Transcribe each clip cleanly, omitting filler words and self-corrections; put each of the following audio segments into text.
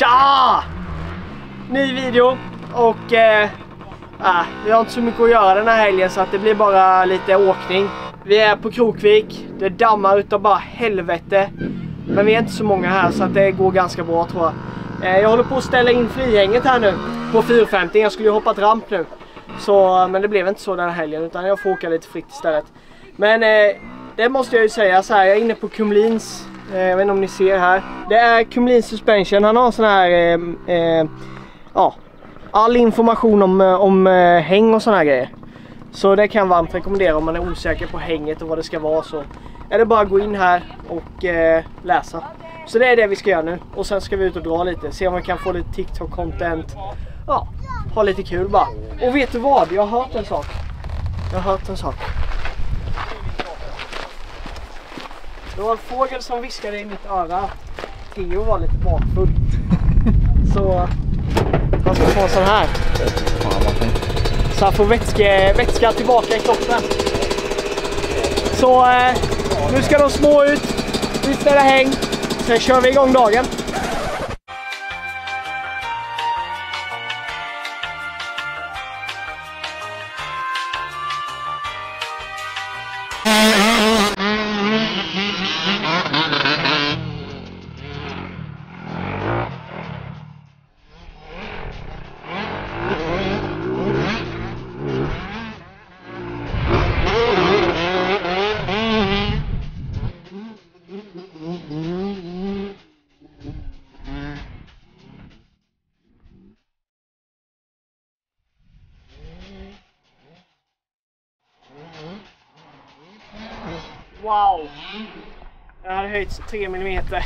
Tja! Ny video och vi har inte så mycket att göra den här helgen så att det blir bara lite åkning. Vi är på Krokvik, det dammar utav bara helvete. Men vi är inte så många här så att det går ganska bra tror jag. Jag håller på att ställa in frihänget här nu på 450. Jag skulle ju hoppa ramp nu. Så, men det blev inte så den här helgen utan jag får åka lite fritt istället. Men det måste jag ju säga så här, jag är inne på Kumlins. Jag vet inte om ni ser här. Det är Kumlins Suspension. Han har sån här ja, all information om häng och såna här grejer. Så det kan jag varmt rekommendera om man är osäker på hänget och vad det ska vara, så är det bara att gå in här och läsa. Så det är det vi ska göra nu. Och sen ska vi ut och dra lite. Se om vi kan få lite TikTok-content. Ja, ha lite kul bara. Och vet du vad? Jag har hört en sak. Det var en fågel som viskade i mitt öra. Theo var lite bakfull. Så han ska få en sån här. Så han får vätska tillbaka i kroppen. Så nu ska de små ut. Vi ställer häng. Sen kör vi igång dagen. Wow! Jag hade höjts 3 millimeter.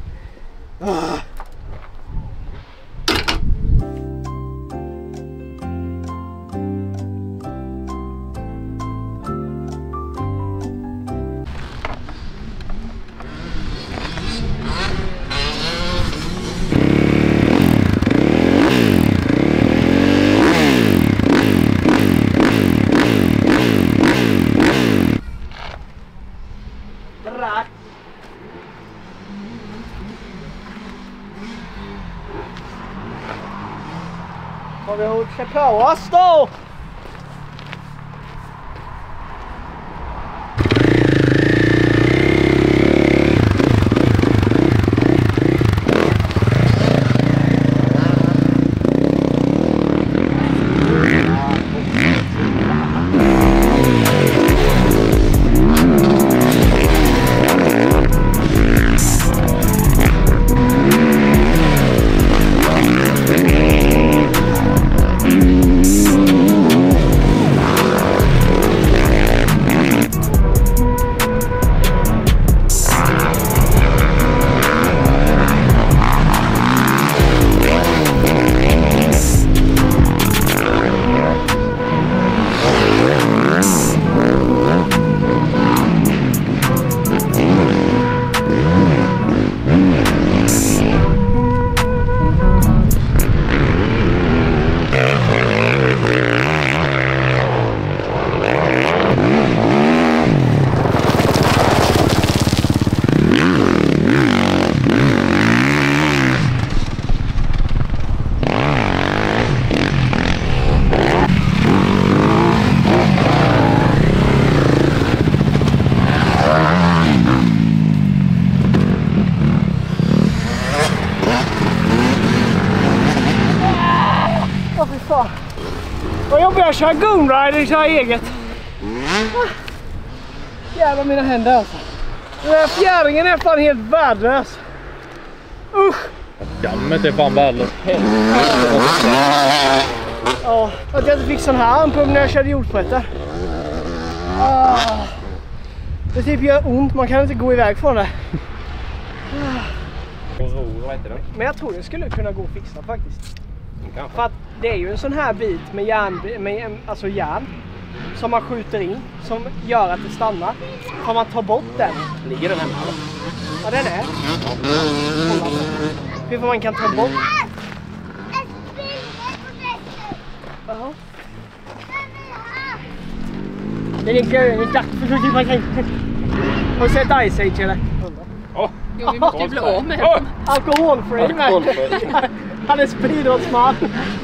Har vi hållit sig på oss då? Vad jobbigt jag kör Goonrider så här eget. Jävlar mina händer alltså. Den här fjäringen är fan helt värdelös. Usch. Dammet är fan värdelös. Ja, att jag inte fick sån här armpump när jag körde jordsprätter. Det typ gör ont, man kan inte gå iväg från det. Men jag tror det skulle kunna gå att fixa faktiskt. För att det är ju en sån här bit med järn som man skjuter in som gör att det stannar. Kan man ta bort den? Ligger den hemma? Ja, den är. Hur man kan ta bort. Det ligger en klack för 70%. Har du sett Ice Age eller? Ja, Jo, vi måste ju bli av med dem. Alkoholfri med. Han är speedrottsman.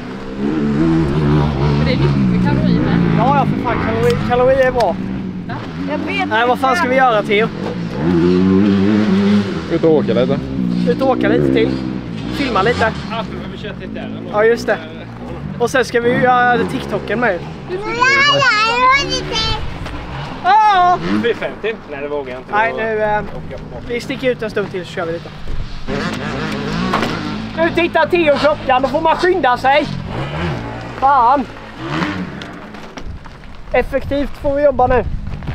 Men det är nyttigt med kalorier med. Ja, för fan. Kalorier är bra. Ja. Jag vet. Nej, vad fan ska vi göra, Theo? Ut och åka lite. Ut och åka lite till. Filma lite. Ja, just det. Och sen ska vi ju göra TikToken med. Ja! 450? Nej, det vågar jag inte. Nej, nu... vi sticker ut en stund till så kör vi lite. Nu tittar Theo klockan, då får man skynda sig. Fan! Effektivt får vi jobba nu.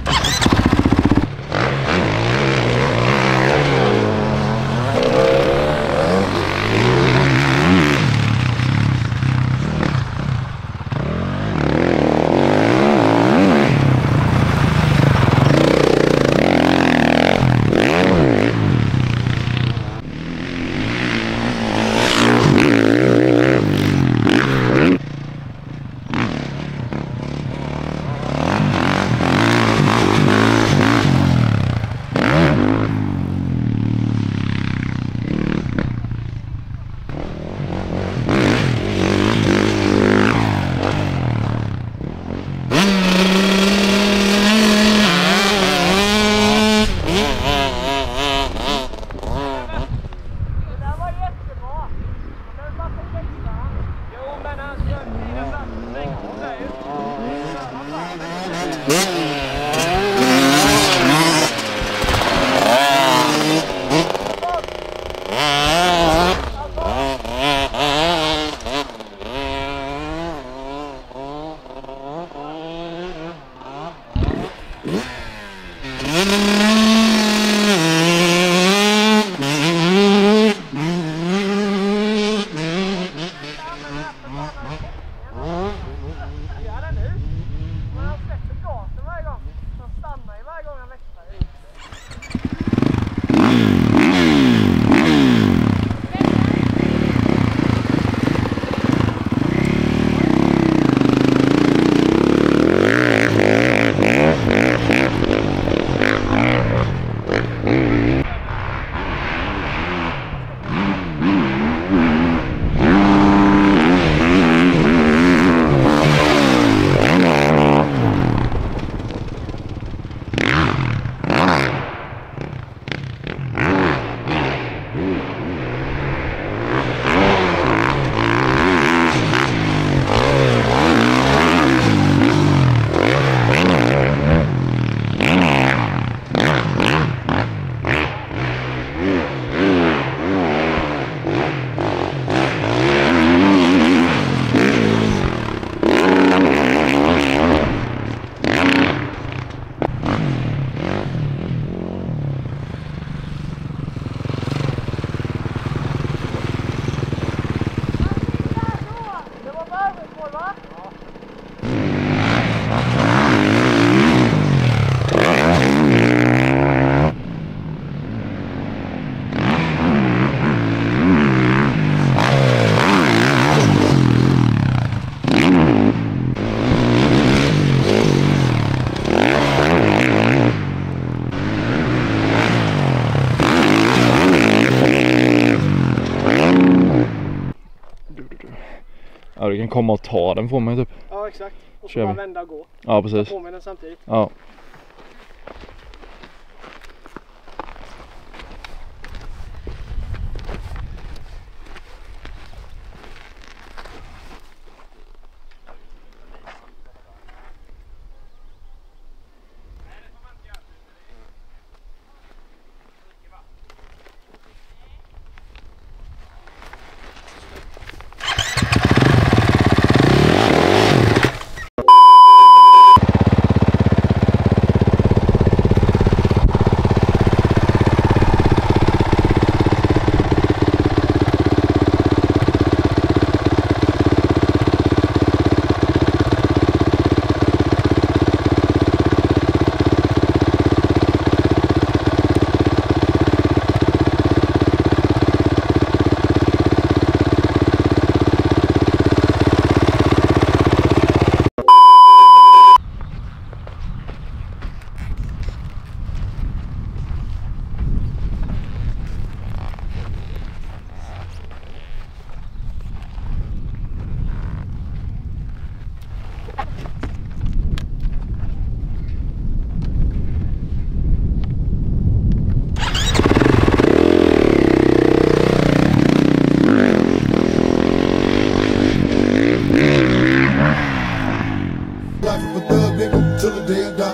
Ja, du kan komma och ta den från mig typ. Ja, exakt. Och så Kör bara vi. vända och gå. Ja, precis. På med den samtidigt. Ja.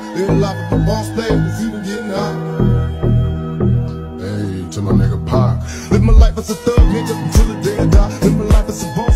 Live life of a boss baby, it's even getting hot. Hey, to my nigga Pac. Live my life as a thug nigga until the day I die. Live my life as a boss.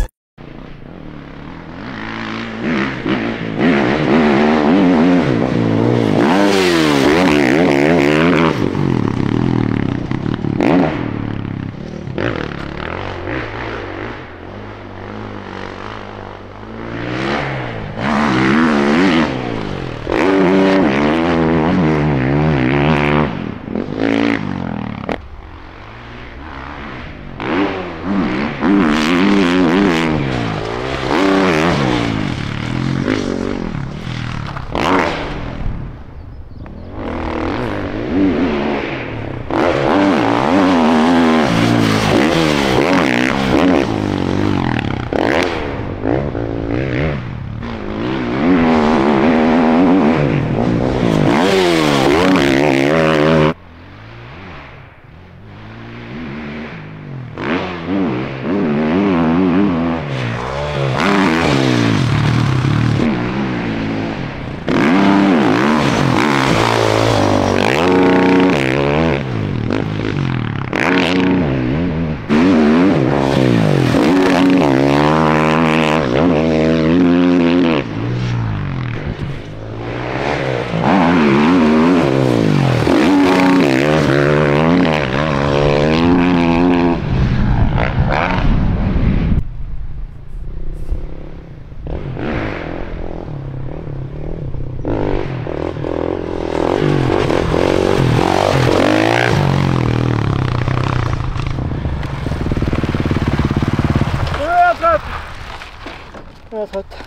Jag är trött.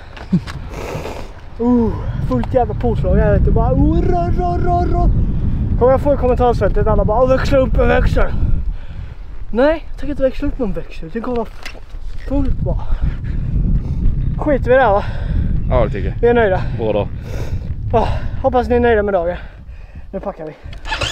Fullt jävla påslag här ute. Bara kommer jag få i kommentarsfältet alla bara växla upp en växel. Nej, jag tänker inte växla upp någon växel. Det kommer vara fullt bara. Skiter vi där va? Ja, det tycker jag. Vi är nöjda. Bra då. Hoppas ni är nöjda med dagen. Nu packar vi.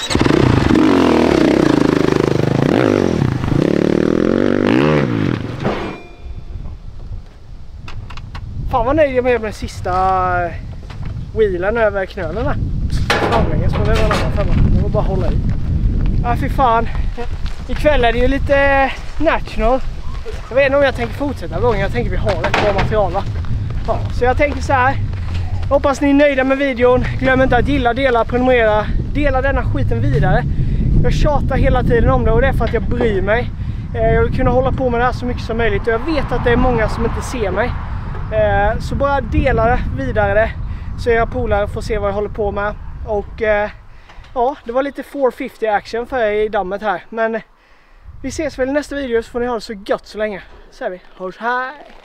Fan vad nöjd jag med den sista wheelen över knölarna. Framlänges, men det var en annan femma. Det var bara att hålla i. Ja, fy fan. Ikväll är det ju lite national. Jag vet inte om jag tänker fortsätta gången. Jag tänker vi har ett bra material va? Ja, så jag tänker så här. Hoppas ni är nöjda med videon. Glöm inte att gilla, dela, prenumerera. Dela denna skiten vidare. Jag tjatar hela tiden om det och det är för att jag bryr mig. Jag vill kunna hålla på med det här så mycket som möjligt. Och jag vet att det är många som inte ser mig. Så bara dela det vidare så era polare får se vad jag håller på med. Och ja, det var lite 450 action för er i dammet här. Men vi ses väl i nästa video så får ni ha det så gött så länge. Så säger vi, hörs här!